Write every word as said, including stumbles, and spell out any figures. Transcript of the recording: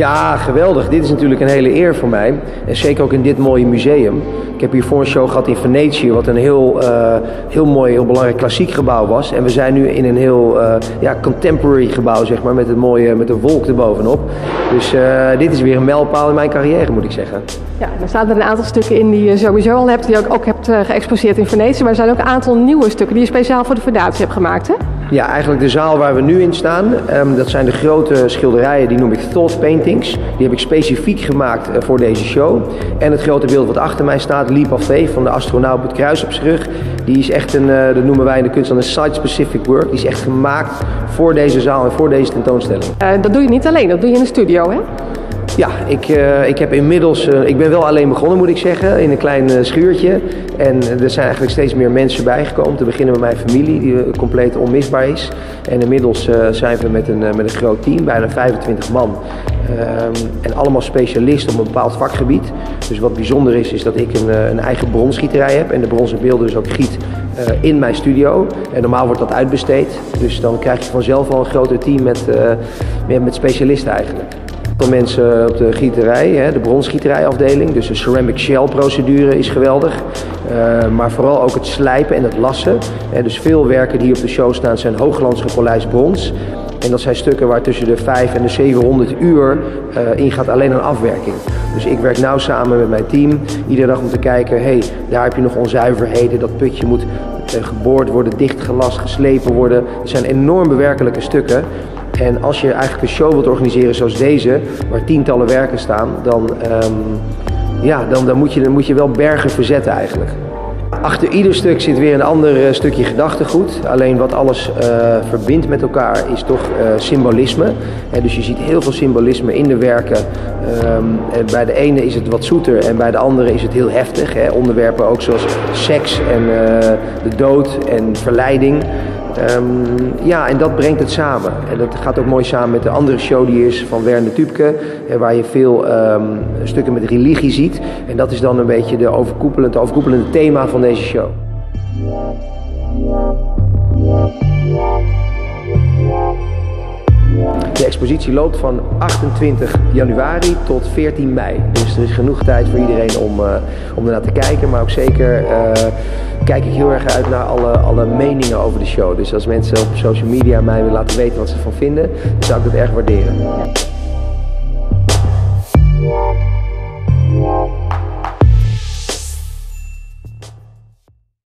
Ja, geweldig. Dit is natuurlijk een hele eer voor mij. En zeker ook in dit mooie museum. Ik heb hiervoor een show gehad in Venetië, wat een heel, uh, heel mooi, heel belangrijk klassiek gebouw was. En we zijn nu in een heel uh, ja, contemporary gebouw, zeg maar, met een mooie, met een wolk erbovenop. Dus uh, dit is weer een mijlpaal in mijn carrière, moet ik zeggen. Ja, er staan er een aantal stukken in die je sowieso al hebt, die je ook, ook hebt uh, geëxposeerd in Venetië. Maar er zijn ook een aantal nieuwe stukken die je speciaal voor de Fundatie hebt gemaakt, hè? Ja, eigenlijk de zaal waar we nu in staan, um, dat zijn de grote schilderijen, die noem ik thought paintings. Die heb ik specifiek gemaakt uh, voor deze show. En het grote beeld wat achter mij staat, Leap of Faith, van de astronaut met het kruis op zijn rug. Die is echt een, uh, dat noemen wij in de kunst dan een site-specific work. Die is echt gemaakt voor deze zaal en voor deze tentoonstelling. Uh, dat doe je niet alleen, dat doe je in de studio, hè? Ja, ik, uh, ik heb inmiddels, uh, ik ben wel alleen begonnen, moet ik zeggen, in een klein uh, schuurtje. En uh, er zijn eigenlijk steeds meer mensen bijgekomen. Te beginnen met mijn familie, die uh, compleet onmisbaar is. En inmiddels uh, zijn we met een, uh, met een groot team, bijna vijfentwintig man. Uh, en allemaal specialisten op een bepaald vakgebied. Dus wat bijzonder is, is dat ik een, uh, een eigen bronsgieterij heb. En de bronzen beelden dus ook giet uh, in mijn studio. En normaal wordt dat uitbesteed. Dus dan krijg je vanzelf al een groter team met, uh, met specialisten eigenlijk. Mensen op de gieterij, de bronsgieterijafdeling, dus de ceramic shell procedure is geweldig. Uh, maar vooral ook het slijpen en het lassen. Dus veel werken die op de show staan zijn hoogglans gepolijst brons. En dat zijn stukken waar tussen de vijfhonderd en de zevenhonderd uur uh, in gaat alleen aan afwerking. Dus ik werk nauw samen met mijn team, iedere dag om te kijken, hé, hey, daar heb je nog onzuiverheden, dat putje moet uh, geboord worden, dichtgelast, geslepen worden. Het zijn enorm bewerkelijke stukken. En als je eigenlijk een show wilt organiseren zoals deze, waar tientallen werken staan, dan, um, ja, dan, dan, moet je, dan moet je wel bergen verzetten eigenlijk. Achter ieder stuk zit weer een ander uh, stukje gedachtegoed. Alleen wat alles uh, verbindt met elkaar is toch uh, symbolisme. He, dus je ziet heel veel symbolisme in de werken. Um, bij de ene is het wat zoeter en bij de andere is het heel heftig. He. Onderwerpen ook zoals seks en uh, de dood en verleiding. Um, ja, en dat brengt het samen. En dat gaat ook mooi samen met de andere show die is van Werner Tübke, waar je veel um, stukken met religie ziet. En dat is dan een beetje de overkoepelende, overkoepelende thema van deze show. De expositie loopt van achtentwintig januari tot veertien mei. Dus er is genoeg tijd voor iedereen om, uh, om ernaar te kijken. Maar ook zeker uh, kijk ik heel erg uit naar alle, alle meningen over de show. Dus als mensen op social media mij willen laten weten wat ze ervan vinden, dan zou ik dat erg waarderen.